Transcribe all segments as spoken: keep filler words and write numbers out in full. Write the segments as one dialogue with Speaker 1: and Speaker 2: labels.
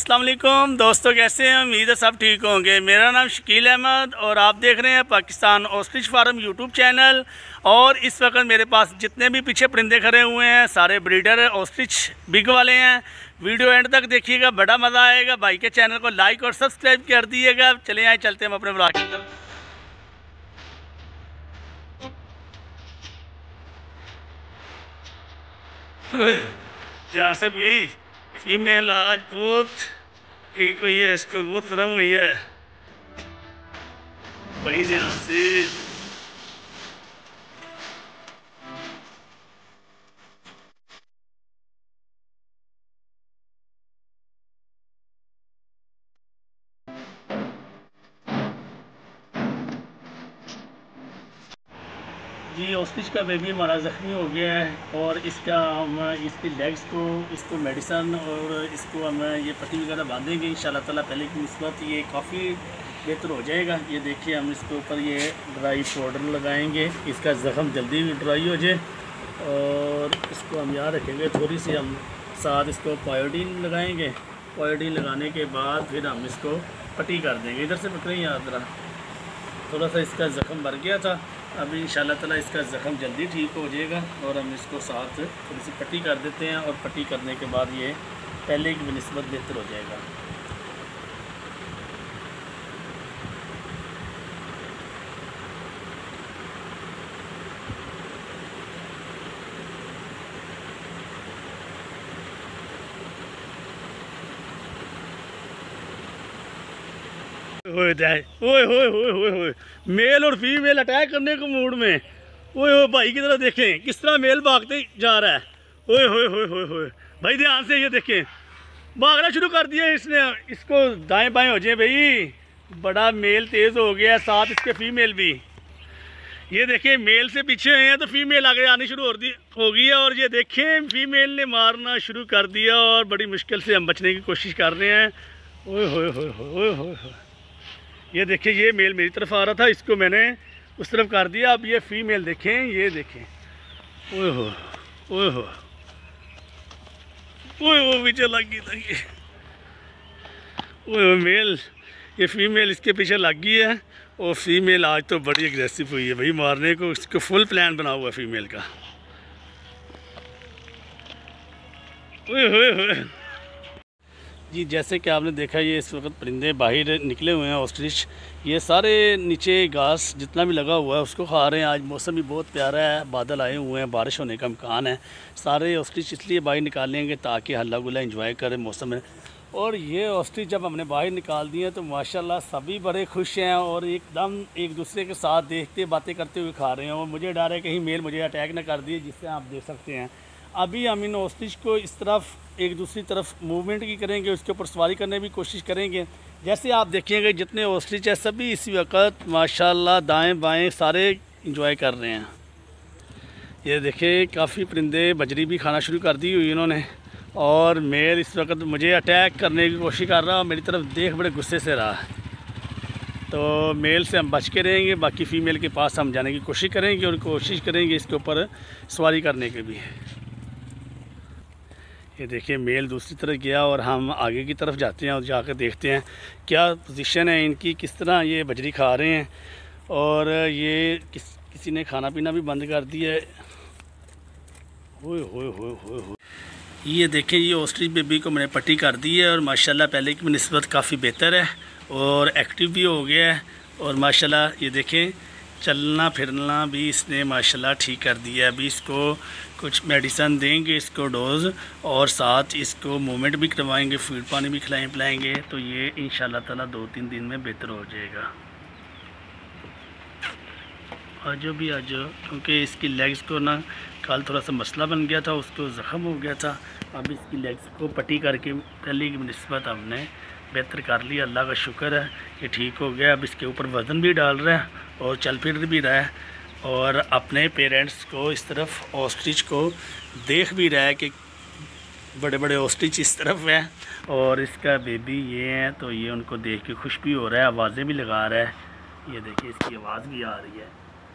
Speaker 1: अस्सलाम वालेकुम दोस्तों, कैसे हैं? उम्मीद है सब ठीक होंगे। मेरा नाम शकील अहमद और आप देख रहे हैं Pakistan ostrich farm YouTube channel. और इस वक्त मेरे पास जितने भी पीछे परिंदे खड़े हुए हैं सारे ब्रीडर ऑस्ट्रिच बिग वाले हैं। वीडियो एंड तक देखिएगा, बड़ा मज़ा आएगा। भाई के चैनल को लाइक और सब्सक्राइब कर दीजिएगा। चले आए, चलते हैं हम अपने ब्लॉग की तरफ। जहाँ से भी फीमेल आज बहुत ठीक हुई है, इसको बहुत रंग हुई है बड़ी ध्यान से। जी ऑस्ट्रिच का बेबी हमारा ज़ख्मी हो गया है और इसका हम इसकी लेग्स को इसको मेडिसन और इसको हम ये पट्टी वगैरह बांधेंगे इंशाल्लाह ताला। पहले की निस्बत ये काफ़ी बेहतर हो जाएगा। ये देखिए हम इसके ऊपर ये ड्राई पाउडर लगाएंगे, इसका ज़ख़म जल्दी भी ड्राई हो जाए। और इसको हम याद रखेंगे, थोड़ी सी हम साथ इसको पायोडीन लगाएंगे। पायोडीन लगाने के बाद फिर हम इसको पट्टी कर देंगे। इधर से पकड़ें, याद रहा थोड़ा सा इसका ज़ख़म भर गया था, अभी इंशाल्लाह ताला इसका ज़ख़म जल्दी ठीक हो जाएगा। और हम इसको साथ थोड़ी सी पट्टी कर देते हैं और पट्टी करने के बाद ये पहले की निस्बत बेहतर हो जाएगा। ओए ओए ओए ओए ओए मेल और फीमेल अटैक करने को मूड में। ओए ओए भाई की तरह देखें किस तरह मेल भागते जा रहा है। ओए ओए ओए ओए ओए भाई ध्यान से ये देखें, भागना शुरू कर दिया इसने। इसको दाएं बाएं हो जाए भाई, बड़ा मेल तेज़ हो गया, साथ इसके फीमेल भी। ये देखें मेल से पीछे हुए हैं तो फीमेल आगे आनी शुरू हो गई है। और ये देखें फीमेल ने मारना शुरू कर दिया और बड़ी मुश्किल से हम बचने की कोशिश कर रहे हैं। ओए होए होए होए होए ये देखिए ये मेल मेरी तरफ आ रहा था, इसको मैंने उस तरफ कर दिया। अब ये फीमेल देखें, ये देखें। ओए हो ओए हो ओए हो पीछे लगी लगी ओए हो मेल, ये फीमेल इसके पीछे लग गई है। और फीमेल आज तो बड़ी एग्रेसिव हुई है भाई मारने को। इसको फुल प्लान बना हुआ है फीमेल का। ओए होए होए जी जैसे कि आपने देखा ये इस वक्त परिंदे बाहर निकले हुए हैं ऑस्ट्रिच। ये सारे नीचे घास जितना भी लगा हुआ है उसको खा रहे हैं। आज मौसम भी बहुत प्यारा है, बादल आए हुए हैं, बारिश होने का इम्कान है। सारे ऑस्ट्रिच इसलिए बाहर निकालेंगे ताकि हल्ला गुल्ला एंजॉय करें मौसम में। और ये ऑस्ट्रिच जब हमने बाहर निकाल दिए तो माशाल्लाह सभी बड़े खुश हैं और एकदम एक दूसरे के साथ देखते बातें करते हुए खा रहे हैं। और मुझे डर है कहीं मेल मुझे अटैक न कर दिए, जिससे आप देख सकते हैं अभी हम इन ऑस्ट्रिच को इस तरफ एक दूसरी तरफ मूवमेंट की करेंगे, उसके ऊपर सवारी करने की कोशिश करेंगे। जैसे आप देखेंगे जितने ऑस्ट्रिच है सभी इसी वक्त माशाल्लाह दाएं बाएं सारे इंजॉय कर रहे हैं। ये देखिए काफ़ी परिंदे बजरी भी खाना शुरू कर दी हुई इन्होंने। और मेल इस वक्त मुझे अटैक करने की कोशिश कर रहा है, मेरी तरफ देख बड़े गुस्से से रहा। तो मेल से हम बच के रहेंगे, बाकी फ़ीमेल के पास हम जाने की कोशिश करेंगे और कोशिश करेंगे इसके ऊपर सवारी करने की भी। ये देखिए मेल दूसरी तरफ गया और हम आगे की तरफ जाते हैं और जाकर देखते हैं क्या पोजीशन है इनकी, किस तरह ये बजरी खा रहे हैं। और ये किस किसी ने खाना पीना भी बंद कर दिया है। ओए होए होए होए होए ये देखें ये ऑस्ट्रिच बेबी को मैंने पट्टी कर दी है और माशाल्लाह पहले की निस्बत काफ़ी बेहतर है और एक्टिव भी हो गया है। और माशाल्लाह ये देखें चलना फिरना भी इसने माशाल्लाह ठीक कर दिया है। अभी इसको कुछ मेडिसन देंगे इसको डोज, और साथ इसको मूवमेंट भी करवाएंगे, फीड पानी भी खिलाएं पिलाएंगे। तो ये इंशाल्लाह ताला दो तीन दिन में बेहतर हो जाएगा। आजो भी आजो, क्योंकि इसकी लेग्स को ना कल थोड़ा सा मसला बन गया था, उसको ज़ख़म हो गया था। अब इसकी लेग्स को पट्टी करके पहले की निस्बत हमने बेहतर कर लिया, अल्लाह का शुक्र है कि ठीक हो गया। अब इसके ऊपर वज़न भी डाल रहा है और चल फिर भी रहा है और अपने पेरेंट्स को इस तरफ ऑस्ट्रिच को देख भी रहा है कि बड़े बड़े ऑस्ट्रिच इस तरफ है और इसका बेबी ये है। तो ये उनको देख के खुश भी हो रहा है, आवाज़ें भी लगा रहा है। ये देखिए इसकी आवाज़ भी आ रही है।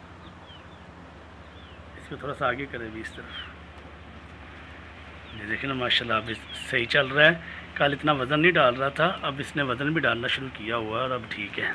Speaker 1: इसको थोड़ा सा आगे करें भी इस तरफ। ये देखें ना माशाल्लाह अभी सही चल रहा है, कल इतना वज़न नहीं डाल रहा था, अब इसने वज़न भी डालना शुरू किया हुआ है और अब ठीक है।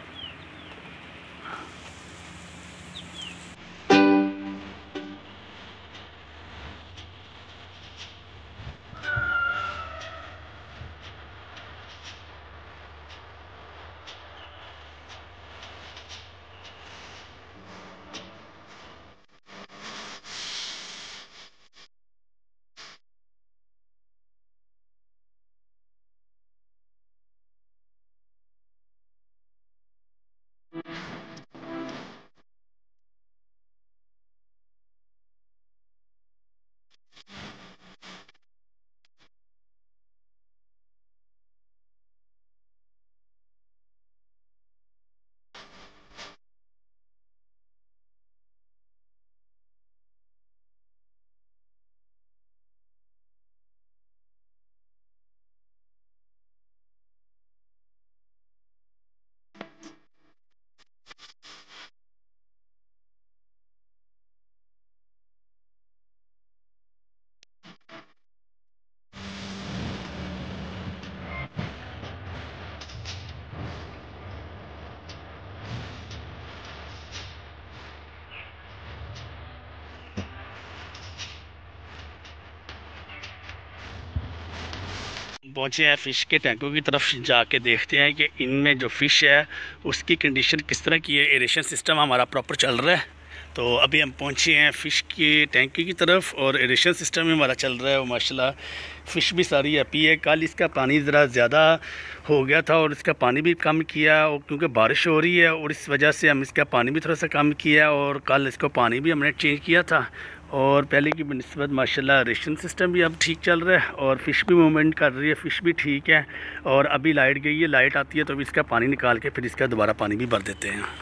Speaker 1: पहुँचे हैं फ़िश के टैंकों की तरफ, जाके देखते हैं कि इनमें जो फ़िश है उसकी कंडीशन किस तरह की है। एरेशन सिस्टम हमारा प्रॉपर चल रहा है। तो अभी हम पहुँचे हैं फ़िश के टैंकी की तरफ और एरेशन सिस्टम भी हमारा चल रहा है। और माशाल्लाह फ़िश भी सारी हैप्पी है। कल इसका पानी ज़रा ज़्यादा हो गया था और इसका पानी भी कम किया, और क्योंकि बारिश हो रही है और इस वजह से हम इसका पानी भी थोड़ा सा कम किया। और कल इसको पानी भी हमने चेंज किया था और पहले की निस्बत माशाल्लाह रेशन सिस्टम भी अब ठीक चल रहा है और फ़िश भी मूवमेंट कर रही है, फ़िश भी ठीक है। और अभी लाइट गई है, लाइट आती है तो अभी इसका पानी निकाल के फिर इसका दोबारा पानी भी भर देते हैं।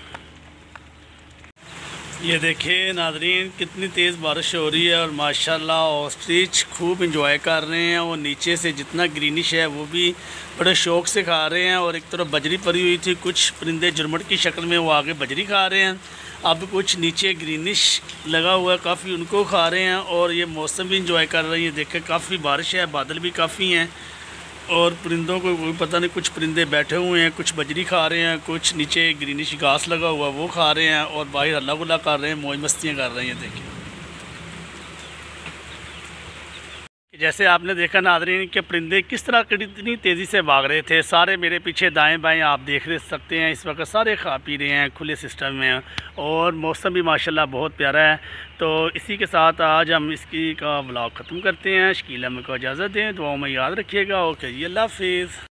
Speaker 1: ये देखिए नाज़रीन, कितनी तेज़ बारिश हो रही है और माशाल्लाह ऑस्ट्रिच खूब इंजॉय कर रहे हैं। और नीचे से जितना ग्रीनिश है वो भी बड़े शौक़ से खा रहे हैं। और एक तरफ बजरी पड़ी हुई थी, कुछ परिंदे जुरमट की शक्ल में वो आगे बजरी खा रहे हैं। अब कुछ नीचे ग्रीनिश लगा हुआ है, काफ़ी उनको खा रहे हैं। और ये मौसम भी इंजॉय कर रही है। देखें काफ़ी बारिश है, बादल भी काफ़ी हैं और परिंदों को कोई पता नहीं, कुछ परिंदे बैठे हुए हैं, कुछ बजरी खा रहे हैं, कुछ नीचे ग्रीनिश घास लगा हुआ वो खा रहे हैं और बाहर हल्ला गुल्ला कर रहे हैं, मौज मस्तियाँ कर रहे हैं। देखिए जैसे आपने देखा नाज़रीन कि परिंदे किस तरह कितनी तेज़ी से भाग रहे थे। सारे मेरे पीछे दाएं बाएं आप देख सकते हैं, इस वक्त सारे खा पी रहे हैं खुले सिस्टम में और मौसम भी माशाल्लाह बहुत प्यारा है। तो इसी के साथ आज हम इसकी का व्लॉग ख़त्म करते हैं। शकील अहमद को इजाज़त दें, दुआओं में याद रखिएगा। ओके जी, अल्लाह हाफिज़।